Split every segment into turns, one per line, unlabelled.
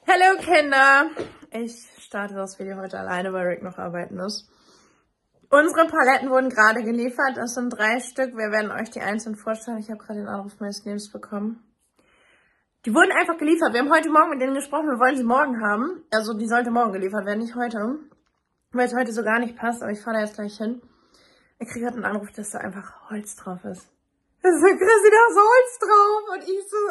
Hallo Kinder! Ich starte das Video heute alleine, weil Rick noch arbeiten ist. Unsere Paletten wurden gerade geliefert. Es sind 3 Stück. Wir werden euch die einzeln vorstellen. Ich habe gerade den Anruf meines Lebens bekommen. Die wurden einfach geliefert. Wir haben heute Morgen mit denen gesprochen. Wir wollen sie morgen haben. Also die sollte morgen geliefert werden, nicht heute. Weil es heute so gar nicht passt. Aber ich fahre da jetzt gleich hin. Ich kriege gerade einen Anruf, dass da einfach Holz drauf ist. Das ist so Chrissy, da ist Holz drauf. Und ich so...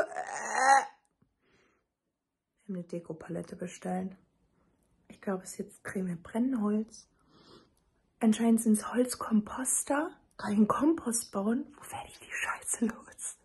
Wir haben eine Dekopalette bestellt. Ich glaube, es ist jetzt kriegen wir Brennholz. Anscheinend sind es Holzkomposter. Kann ich einen Kompost bauen? Wo werde ich die Scheiße los?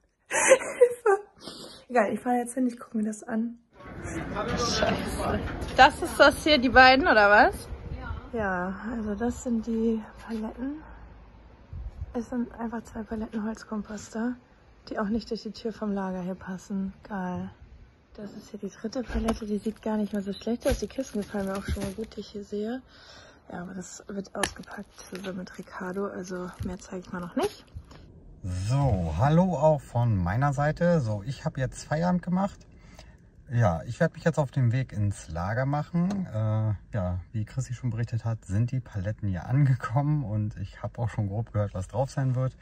Egal, ich fahre jetzt hin, ich gucke mir das an. Scheiße. Das ist das hier, die beiden, oder was? Ja, also das sind die Paletten. Es sind einfach 2 Paletten Holzkomposter, die auch nicht durch die Tür vom Lager hier passen. Geil. Das ist hier die 3. Palette, die sieht gar nicht mehr so schlecht aus. Die Kisten gefallen mir auch schon mal gut, die ich hier sehe. Ja, aber das wird ausgepackt zusammen mit Ricardo, also mehr zeige ich mal noch nicht.
So, hallo auch von meiner Seite. So, ich habe jetzt Feierabend gemacht. Ja, ich werde mich jetzt auf den Weg ins Lager machen. Ja, wie Chrissy schon berichtet hat, sind die Paletten hier angekommen und ich habe auch schon grob gehört, was drauf sein wird.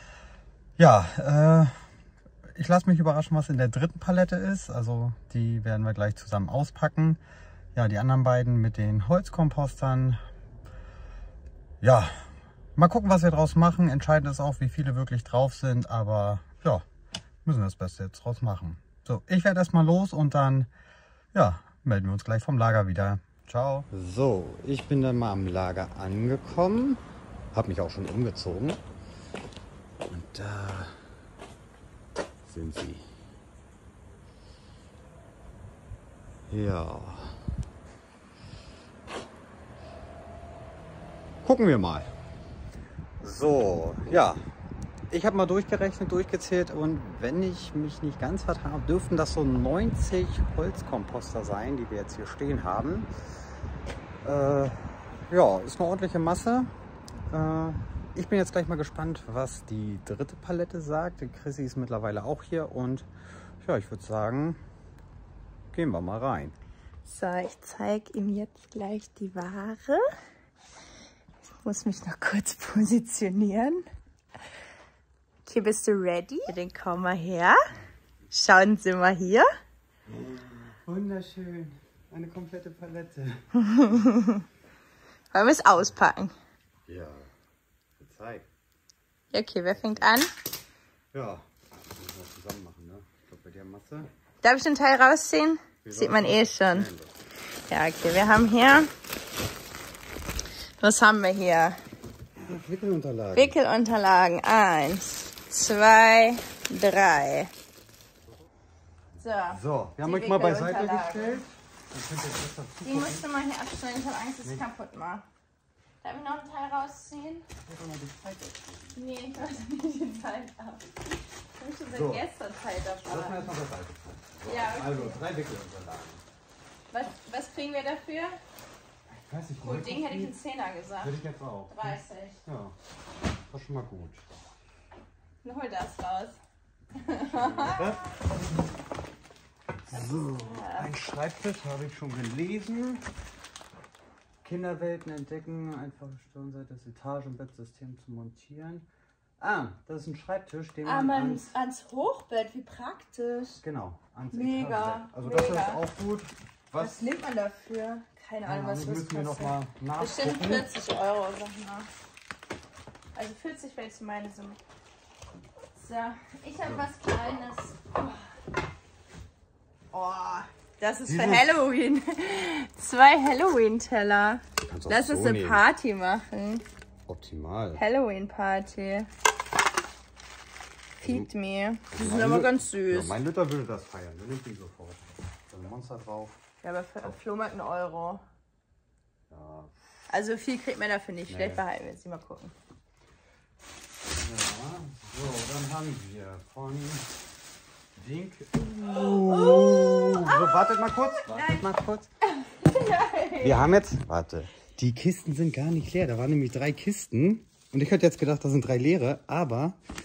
Ja, ich lasse mich überraschen, was in der 3. Palette ist. Also die werden wir gleich zusammen auspacken. Ja, die anderen beiden mit den Holzkompostern. Ja, mal gucken, was wir draus machen. Entscheidend ist auch, wie viele wirklich drauf sind. Aber ja, müssen wir das Beste jetzt draus machen. So, ich werde erstmal los und dann ja, melden wir uns gleich vom Lager wieder. Ciao. So, ich bin dann mal am Lager angekommen. Habe mich auch schon umgezogen. Und da sind sie. Ja. Gucken wir mal. So, ja. Ich habe mal durchgerechnet, durchgezählt und wenn ich mich nicht ganz vertan habe, dürften das so 90 Holzkomposter sein, die wir jetzt hier stehen haben. Ja, ist eine ordentliche Masse. Ich bin jetzt gleich mal gespannt, was die 3. Palette sagt. Die Chrissy ist mittlerweile auch hier und ja, ich würde sagen, gehen wir mal rein.
So, ich zeige ihm jetzt gleich die Ware. Ich muss mich noch kurz positionieren. Okay, bist du ready? Dann komm mal her. Schauen Sie mal hier.
Wunderschön. Eine komplette Palette.
Wollen wir es auspacken?
Ja, zeig.
Ja, okay, wer fängt an?
Ja, das müssen wir zusammen machen, ne? Ich glaube, bei der Masse.
Darf ich den Teil rausziehen? Sieht man eh schon. Ja, okay, wir haben hier... Was haben wir hier?
Wickelunterlagen.
Wickelunterlagen. 1, 2, 3.
So, wir haben euch mal beiseite gestellt. Dann könnt ihr besser
die musst du mal hier abstellen. Ich habe Angst, dass ich kaputt mache. Darf ich noch einen Teil rausziehen? Nee, ich möchte nicht die Zeit ab. Ich möchte seit gestern Zeit abfahren.
Lass mal erstmal beiseite.
Ja, okay.
Also 3 Wickelunterlagen.
Was kriegen wir dafür?
Ich weiß nicht,
Gut, Ding hätte ich einen 10er gesagt.
Hätte ich jetzt auch.
30.
Ja, das war schon mal gut.
Dann hol das raus.
So, ein Schreibtisch habe ich schon gelesen. Kinderwelten entdecken, einfache Stirnseite, das Etagenbettsystem zu montieren. Ah, das ist ein Schreibtisch, den man
ans Hochbett, wie praktisch.
Genau, ans
Mega,
Etagenbett. Also
mega.
das ist auch gut.
Was nimmt man dafür? Keine Ahnung, was das
müssen wir noch
kostet.
mal
Bestimmt
nachgucken.
40 €, sag mal. Also 40 wäre jetzt meine Summe. So, ich habe was Kleines. Oh, das ist für Halloween. 2 Halloween-Teller. Lass uns eine Party machen.
Optimal.
Halloween-Party. Feed me. Die sind aber ganz süß.
Ja, mein Lütter würde das feiern. Der nimmt die sofort. So ein Monster drauf.
Ja, aber für Flohmarkt 1 €.
Ja.
Also viel kriegt man dafür nicht. Vielleicht behalten wir jetzt. Mal gucken.
Ja, so, dann haben wir von Dink. So, wartet mal kurz. Wartet mal kurz. Wir haben jetzt, warte, die Kisten sind gar nicht leer. Da waren nämlich 3 Kisten. Und ich hätte jetzt gedacht, das sind 3 leere. Aber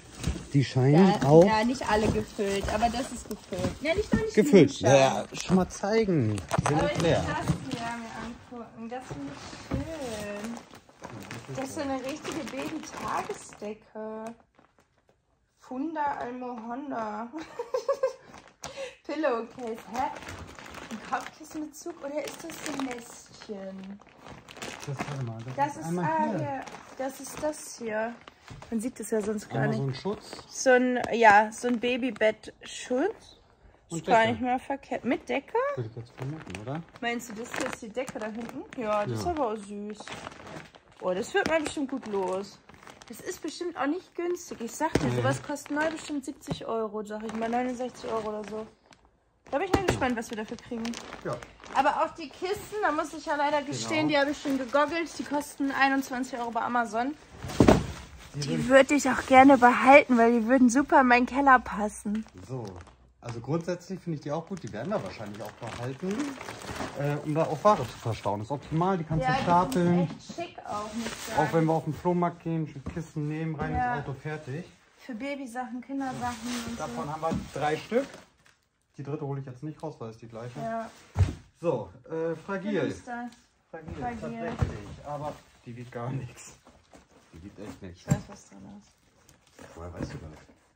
Die scheinen auch
Ja, nicht alle gefüllt, aber das ist gefüllt. Ja, nicht noch nicht
gefüllt.
genug,
Ja, schon mal zeigen. Die sind
aber
nicht
ich will
leer.
das hier mir angucken. Das finde ich schön. Das ist so eine richtige Baby-Tagesdecke. Funda Almohonda. Pillowcase. Hä? Ein Kopfkissenbezug oder ist das so ein Nestchen?
Warte mal,
Das ist,
einmal
hier. Das ist das hier. Man sieht das ja sonst gar
einmal
nicht.
so ein Schutz.
So ein Babybett-Schutz. Ist gar nicht mehr verkehrt. Mit Decke?
Würde ich jetzt vermuten, oder?
Meinst du, das hier ist die Decke da hinten? Ja, das ist
Ja.
aber auch süß. Oh, das wird mal bestimmt gut los. Das ist bestimmt auch nicht günstig. Ich sag dir, sowas kostet neu bestimmt 70 Euro, sag ich mal. 69 Euro oder so. Da bin ich mal gespannt, was wir dafür kriegen.
Ja.
Aber auch die Kisten, da muss ich ja leider gestehen, die habe ich schon gegoggelt. Die kosten 21 Euro bei Amazon. Die würde ich auch gerne behalten, weil die würden super in meinen Keller passen.
So, also grundsätzlich finde ich die auch gut. Die werden wir wahrscheinlich auch behalten, um da auch Ware zu verstauen. Das ist optimal, die kannst du stapeln.
Die sind echt schick auch, muss ich sagen.
Auch wenn wir auf den Flohmarkt gehen, Kisten nehmen, rein
Ja.
ins Auto, fertig.
Für Babysachen, Kindersachen und
Davon
so.
haben wir 3 Stück. Die dritte hole ich jetzt nicht raus, weil es die gleiche.
Ja,
So, fragil.
was ist das?
Fragil,
Fragil.
tatsächlich. Aber die wiegt gar nichts. Die wiegt echt nichts.
Ich weiß, was drin ist.
Woher weißt du das?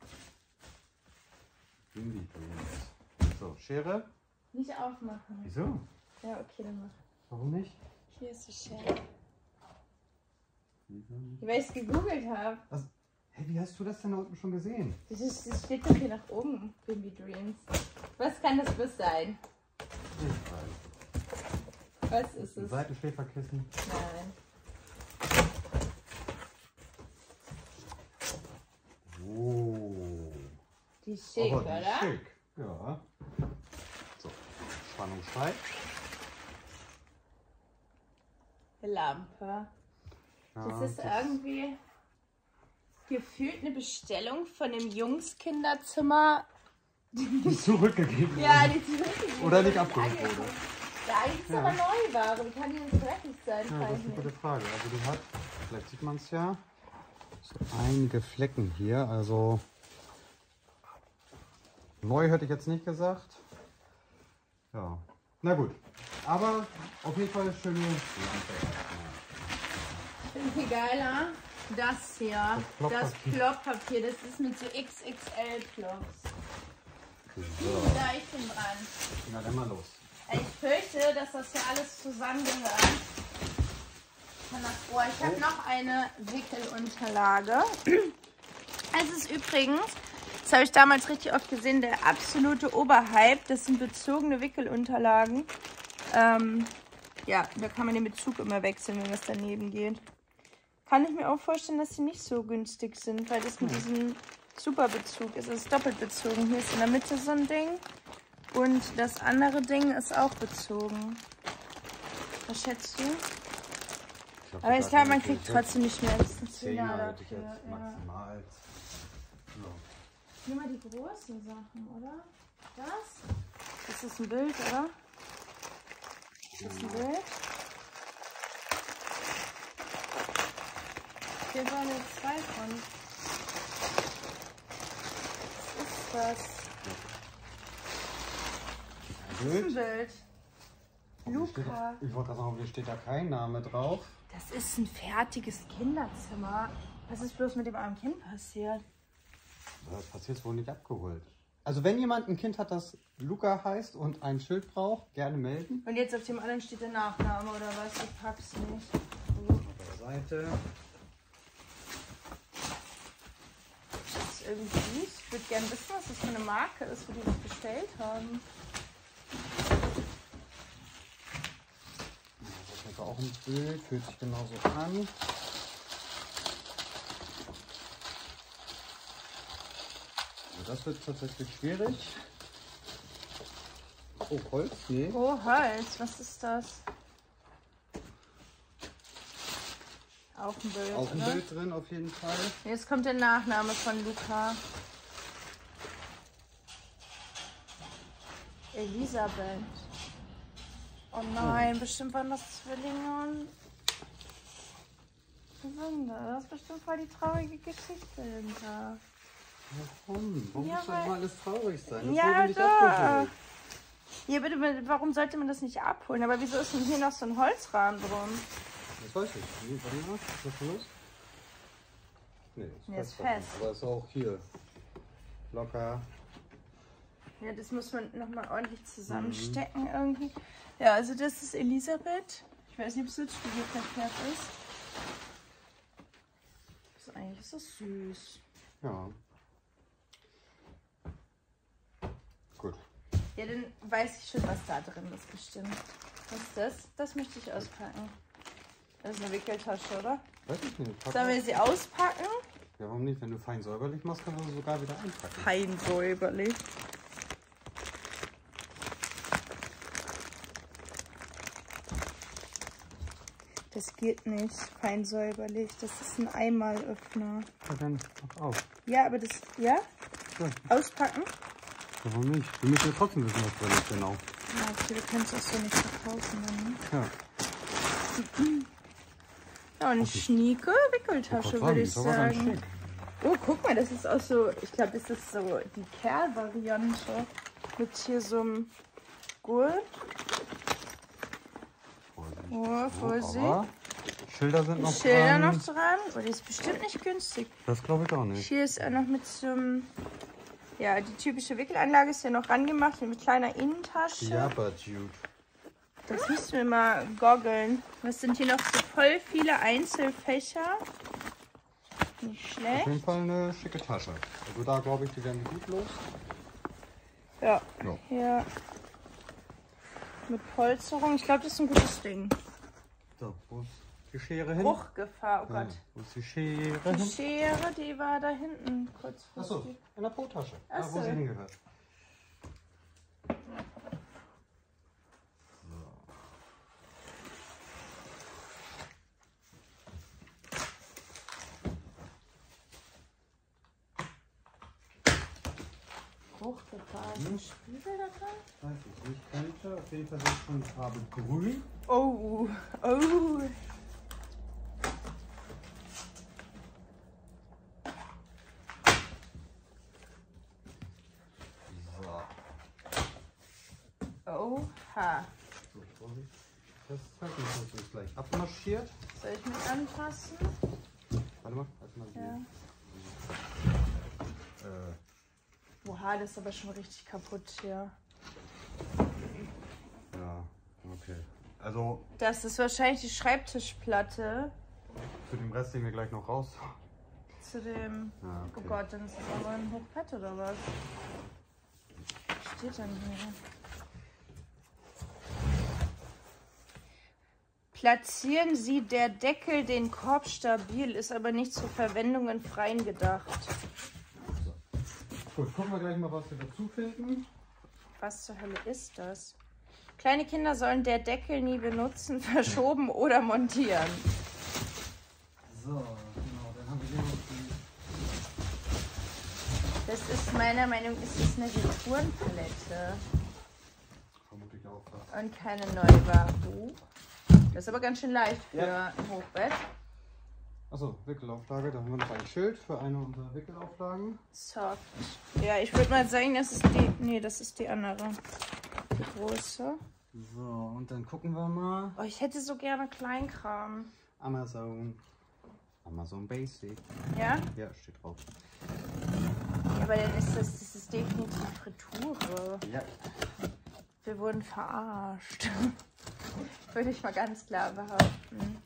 So, Schere.
Nicht aufmachen.
Wieso?
Ja, okay, dann mach.
Warum nicht?
Hier ist die Schere. Weil ich es gegoogelt habe.
Also, hey, wie hast du das denn da unten schon gesehen?
Das steht doch hier nach oben, Baby Dreams. Was kann das bloß sein? Was ist es?
Seitenschläferkissen.
Nein.
Oh.
Die ist schick,
Aber die
oder?
ist schick. Ja. So, Spannung steigt.
Lampe.
Ja,
Das ist irgendwie gefühlt eine Bestellung von dem Jungskinderzimmer.
die zurückgegeben
Ja, die zurückgegeben
Oder nicht
wurde.
abgeholt wurde.
Ja, eigentlich ist aber Neuware. Wie kann die denn so dreckig sein?
Ja,
Weiß
das ist eine
nicht.
gute Frage. Also die hat, vielleicht sieht man es ja, so einige Flecken hier. Also neu hätte ich jetzt nicht gesagt. Ja, na gut. Aber auf jeden Fall schöne Lampe.
Ich finde viel geiler. Das hier. Das Ploppapier. Das ist mit so XXL-Plops.
So,
Da ich bin dran.
na dann mal los.
Ich fürchte, dass das hier alles zusammengehört. Oh, ich habe noch eine Wickelunterlage. Es ist übrigens, das habe ich damals richtig oft gesehen, der absolute Oberhype. Das sind bezogene Wickelunterlagen. Ja, da kann man den Bezug immer wechseln, wenn was daneben geht. Kann ich mir auch vorstellen, dass sie nicht so günstig sind, weil das mit diesem Superbezug ist. Es ist doppelt bezogen. Hier ist in der Mitte so ein Ding. Und das andere Ding ist auch bezogen. Was schätzt du? Aber ich glaube, man kriegt trotzdem nicht mehr als ein 10er
hätte ich
dafür.
jetzt
Ja.
maximal. So.
Nimm mal die großen Sachen, oder? Das ist ein Bild, oder? Das ist ein Bild. Hier waren jetzt 2 von. Was ist das? Das ist ein Bild. Luca.
Ich wollte gerade sagen, hier steht da kein Name drauf.
Das ist ein fertiges Kinderzimmer. Was ist bloß mit dem armen Kind passiert?
Das passiert wohl nicht abgeholt. Also wenn jemand ein Kind hat, das Luca heißt und ein Schild braucht, gerne melden.
Und jetzt auf dem anderen steht der Nachname oder was? Ich pack's nicht.
Auf der Seite.
Das ist irgendwie süß. Ich würde gerne wissen, was das für eine Marke ist, wo die das bestellt haben.
Das ist auch ein Bild, fühlt sich genauso an. Also das wird tatsächlich schwierig. Oh, Holz? Nee.
Oh, Holz. Was ist das? Auch ein Bild,
Auch ein
oder?
Bild drin auf jeden Fall.
Jetzt kommt der Nachname von Luca. Elisabeth. Oh nein, bestimmt waren das Zwillinge. Und Wunder, das ist bestimmt voll die traurige Geschichte hinter.
Warum? Warum
Ja,
muss doch immer alles traurig sein? Das
Ja,
wurde nicht
doch.
abgeholt.
Ja, bitte, warum sollte man das nicht abholen? Aber wieso ist denn hier noch so ein Holzrahmen drum?
Das weiß ich. Nee, warte mal. Ist das schon los? Nee,
Nee,
das
ist fest.
Aber ist auch hier locker.
Ja, das muss man nochmal ordentlich zusammenstecken irgendwie. Ja, also das ist Elisabeth. Ich weiß nicht, ob es jetzt studierverkehrt ist. Eigentlich ist das süß.
Ja. Gut.
Ja, dann weiß ich schon, was da drin ist bestimmt. Was ist das? Das möchte ich auspacken. Das ist eine Wickeltasche, oder?
Weiß ich nicht.
Sollen wir sie auspacken?
Ja, warum nicht? Wenn du fein säuberlich machst, kannst du sie sogar wieder einpacken.
Fein säuberlich. Das geht nicht, fein säuberlich. Das ist ein Einmalöffner.
Ja, dann mach auf.
Ja, aber das, ja?
Ja.
Auspacken?
Warum nicht? Wir müssen ja trotzdem wissen, was drin ist, genau.
Ja, okay, du kannst das so nicht verkaufen dann, ne?
Ja.
Ja, und schnieke Wickeltasche, würde ich sagen. Oh, guck mal, das ist auch so, ich glaube, das ist so die Kerl-Variante. Mit hier so einem Gurt. Oh, Vorsicht.
Aber Schilder sind noch
Schilder
dran.
noch dran. Oh, die ist bestimmt nicht günstig.
Das glaube ich auch nicht.
Hier ist auch noch mit so einem, ja, die typische Wickelanlage ist ja noch rangemacht, mit kleiner Innentasche.
Jabba Dude.
Das müssen wir mal goggeln. Was sind hier noch so voll viele Einzelfächer? Nicht
Auf
schlecht.
jeden Fall eine schicke Tasche. Also da glaube ich, die werden gut los.
Ja.
Ja.
Hier mit Polsterung. Ich glaube, das ist ein gutes Ding.
So, wo ist die Schere hin?
Bruchgefahr, oh Gott.
Wo ist die Schere
Die
hin?
Schere, die war da hinten kurz vor.
Achso, in der Po-Tasche.
Ach
Da, wo
so.
sie hingehört.
Bruchgefahr. Ist ein Spiegel da dran?
Weiß ich nicht, könnte. Auf jeden Fall ist schon die Farbe grün.
Oh, oh.
So.
Oha.
So, Vorsicht. Das zeigt mich, dass es gleich abmarschiert.
Soll ich mich anfassen?
Warte mal, halt mal
Ja. Oha, das ist aber schon richtig kaputt hier.
Ja, okay. Also
Das ist wahrscheinlich die Schreibtischplatte
für den Rest, den wir gleich noch raus.
zu dem...
Ja, okay.
Oh Gott, dann ist das aber ein Hochbett oder was? Was steht denn hier? Platzieren Sie der Deckel den Korb stabil, ist aber nicht zur Verwendung in Freien gedacht.
Gut, gucken wir gleich mal, was wir dazu finden.
Was zur Hölle ist das? Kleine Kinder sollen der Deckel nie benutzen, verschoben oder montieren.
So, genau, dann haben wir hier noch die.
Das ist meiner Meinung nach ist das eine Retourenpalette
Vermutlich auch fast.
und keine Neuware. Das ist aber ganz schön leicht für ein Hochbett.
Achso, Wickelauflage, da haben wir noch ein Schild für eine unserer Wickelauflagen.
Soft. Ja, ich würde mal sagen, das ist die. Nee, das ist die andere. Die große.
So, und dann gucken wir mal.
Oh, ich hätte so gerne Kleinkram.
Amazon. Amazon Basic.
Ja?
Ja, steht drauf.
Ja, aber dann ist das ist definitiv Retoure.
Ja.
Wir wurden verarscht. Würde ich mal ganz klar behaupten.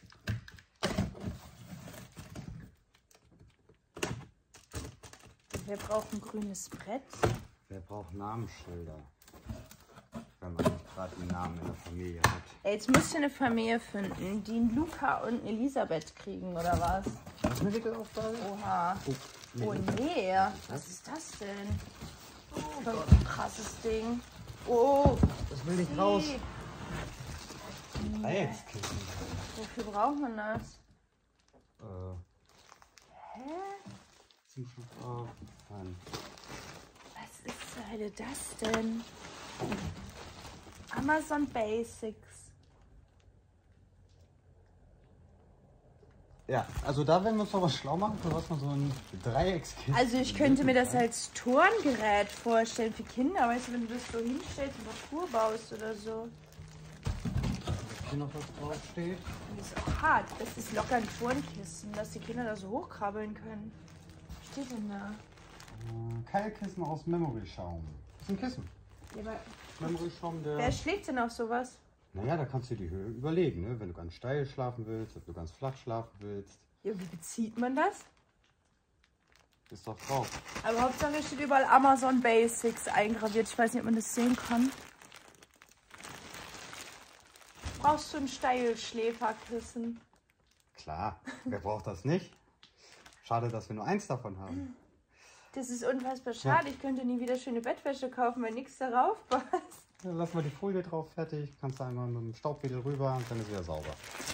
Wir brauchen ein grünes Brett.
Wer braucht Namensschilder? Wenn man nicht gerade einen Namen in der Familie hat.
Ey, jetzt musst du eine Familie finden, die einen Luca und eine Elisabeth kriegen, oder was?
Was ist eine Wickelauflage?
Oha.
Oh,
Oh nee. Was ist das denn? Oh, ein krasses Ding. Oh.
Das will nicht raus.
Nee.
Dreieckskissen.
Wofür braucht man das? Hä?
Zum Schluss auffahren.
Was ist zur Hölle das denn? Amazon Basics.
Ja, also da werden wir uns noch was schlau machen, für was man so ein Dreieckskissen.
Also ich könnte mir das als Turngerät vorstellen für Kinder, weißt du, wenn du das so hinstellst und Parcours baust oder so.
Hier noch was draufsteht.
Das ist auch hart. Das ist locker ein Turnkissen, dass die Kinder da so hochkrabbeln können. Was steht denn da?
Keilkissen aus Memory-Schaum. Das ist ein Kissen.
Ja, aber
Memory-Schaum, der...
wer schlägt denn auf sowas?
Naja, da kannst du die Höhe überlegen, ne? Wenn du ganz steil schlafen willst, ob du ganz flach schlafen willst.
Ja, wie bezieht man das?
Ist doch drauf.
Aber Hauptsache steht überall Amazon Basics eingraviert. Ich weiß nicht, ob man das sehen kann. Brauchst du ein Steilschläferkissen?
Klar, wer braucht das nicht? Schade, dass wir nur eins davon haben.
Das ist unfassbar schade. Ich könnte nie wieder schöne Bettwäsche kaufen, weil nichts darauf passt.
Ja, lass mal die Folie drauf, fertig. Kannst du einmal mit dem Staubwedel rüber und dann ist wieder sauber.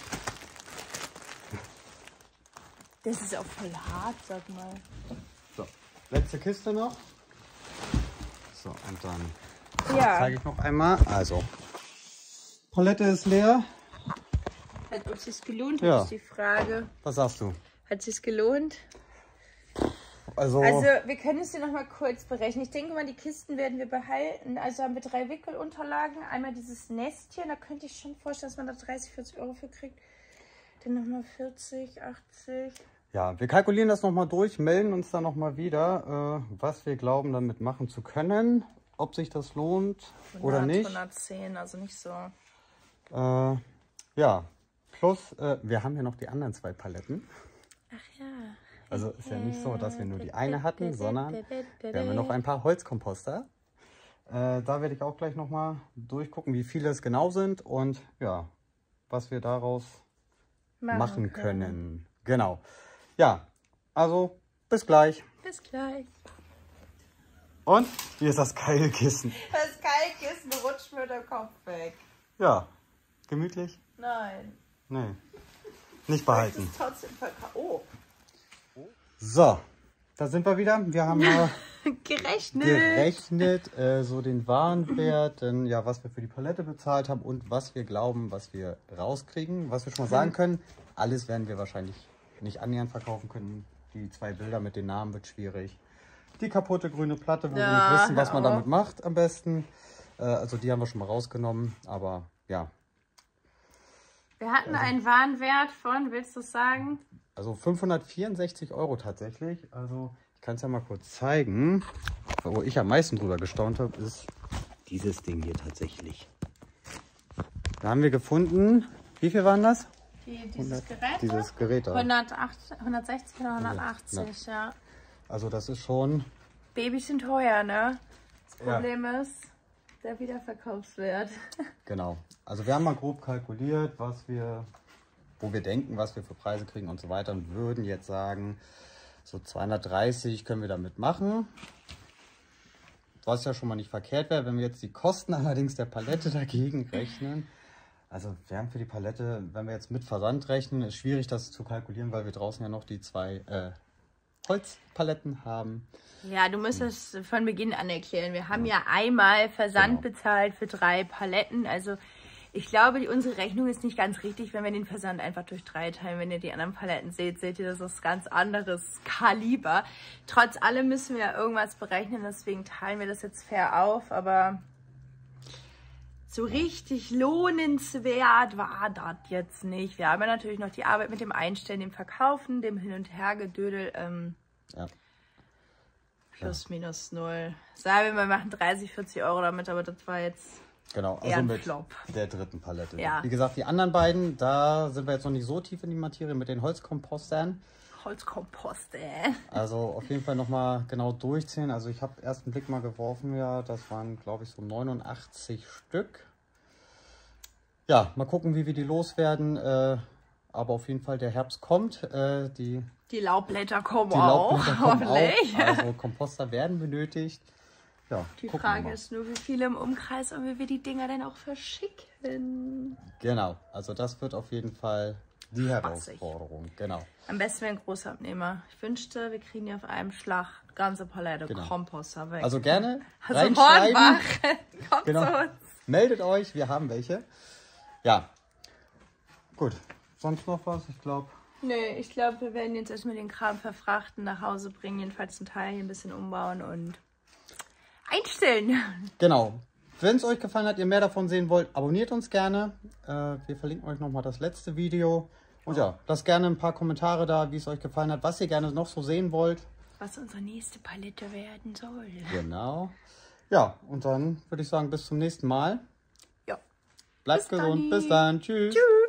Das ist auch voll hart, sag mal.
So, letzte Kiste noch. So, und dann
Ja.
zeige ich noch einmal. Also, Palette ist leer.
Hat uns das gelohnt,
Ja.
ist die Frage.
Was sagst du?
Hat es sich gelohnt?
Also
Wir können es dir noch mal kurz berechnen. Ich denke mal, die Kisten werden wir behalten. Also haben wir 3 Wickelunterlagen. Einmal dieses Nestchen, da könnte ich schon vorstellen, dass man da 30, 40 Euro für kriegt. Dann nochmal 40, 80.
ja, wir kalkulieren das nochmal durch, melden uns dann nochmal wieder, was wir glauben damit machen zu können. Ob sich das lohnt
100,
oder nicht.
110, also nicht so.
Ja, plus wir haben ja noch die anderen 2 Paletten.
Ach ja.
Also ist ja nicht so, dass wir nur die eine hatten, sondern wir haben ja noch ein paar Holzkomposter. Da werde ich auch gleich nochmal durchgucken, wie viele es genau sind und ja, was wir daraus machen können. Genau. Ja, also bis gleich.
Bis gleich.
Und hier ist das Keilkissen.
Das Keilkissen rutscht mir der Kopf weg.
Ja, gemütlich?
Nein.
Nee, nicht behalten.
Das ist trotzdem verkauft. Oh.
So, da sind wir wieder. Wir haben gerechnet, so den Warenwert, ja, was wir für die Palette bezahlt haben und was wir glauben, was wir rauskriegen. Was wir schon mal sagen können, alles werden wir wahrscheinlich nicht annähernd verkaufen können. Die 2 Bilder mit den Namen wird schwierig. Die kaputte grüne Platte, wo wir nicht wissen, was man damit macht am besten. Also die haben wir schon mal rausgenommen, aber ja.
Wir hatten einen Warenwert von, willst du es sagen?
Also 564 Euro tatsächlich. Also ich kann es ja mal kurz zeigen. Wo ich am meisten drüber gestaunt habe, ist dieses Ding hier tatsächlich. Da haben wir gefunden, wie viel waren das?
Dieses Gerät?
Dieses Gerät da.
160 oder 180, ja.
Also das ist schon...
Babys sind teuer, ne? Das Problem ist der Wiederverkaufswert.
Genau. Also wir haben mal grob kalkuliert, wo wir denken, was wir für Preise kriegen und so weiter und würden jetzt sagen, so 230 können wir damit machen. Was ja schon mal nicht verkehrt wäre, wenn wir jetzt die Kosten allerdings der Palette dagegen rechnen. Also wir haben für die Palette, wenn wir jetzt mit Versand rechnen, ist schwierig das zu kalkulieren, weil wir draußen ja noch die 2 Holzpaletten haben.
Ja, du musst es von Beginn an erklären. Wir haben ja einmal Versand bezahlt für 3 Paletten. Also ich glaube, unsere Rechnung ist nicht ganz richtig, wenn wir den Versand einfach durch 3 teilen. Wenn ihr die anderen Paletten seht, seht ihr, das ist ganz anderes Kaliber. Trotz allem müssen wir ja irgendwas berechnen, deswegen teilen wir das jetzt fair auf. Aber so richtig lohnenswert war das jetzt nicht. Wir haben ja natürlich noch die Arbeit mit dem Einstellen, dem Verkaufen, dem Hin- und Hergedödel. Plus, minus 0. Sagen wir machen 30, 40 Euro damit, aber das war jetzt...
Genau, also mit der dritten Palette.
Ja.
Wie gesagt, die anderen beiden, da sind wir jetzt noch nicht so tief in die Materie mit den Holzkompostern.
Holzkomposte.
Also auf jeden Fall nochmal genau durchzählen. Also ich habe erst einen Blick mal geworfen, ja, das waren glaube ich so 89 Stück. Ja, mal gucken, wie wir die loswerden. Aber auf jeden Fall der Herbst kommt. Die
Laubblätter kommen auch.
Also Komposter werden benötigt. Ja,
die Frage ist nur, wie viele im Umkreis und wie wir die Dinger denn auch verschicken.
Genau, also das wird auf jeden Fall die Herausforderung. Genau.
Am besten ein Großabnehmer. Ich wünschte, wir kriegen ja auf einem Schlag ganze Palette Komposter weg.
Also gerne
reinschreiben. Kommt
genau.
zu uns.
Meldet euch, wir haben welche. Ja, gut. Sonst noch was? Ich glaube,
Nee, ich glaube, wir werden jetzt erstmal den Kram verfrachten, nach Hause bringen, jedenfalls einen Teil hier ein bisschen umbauen und einstellen.
Genau. Wenn es euch gefallen hat, ihr mehr davon sehen wollt, abonniert uns gerne. Wir verlinken euch nochmal das letzte Video. Und ja, lasst gerne ein paar Kommentare da, wie es euch gefallen hat, was ihr gerne noch so sehen wollt.
Was unsere nächste Palette werden soll.
Genau. Ja, und dann würde ich sagen, bis zum nächsten Mal.
Ja.
Bleibt gesund. Bis dann. Tschüss.
Tschüss.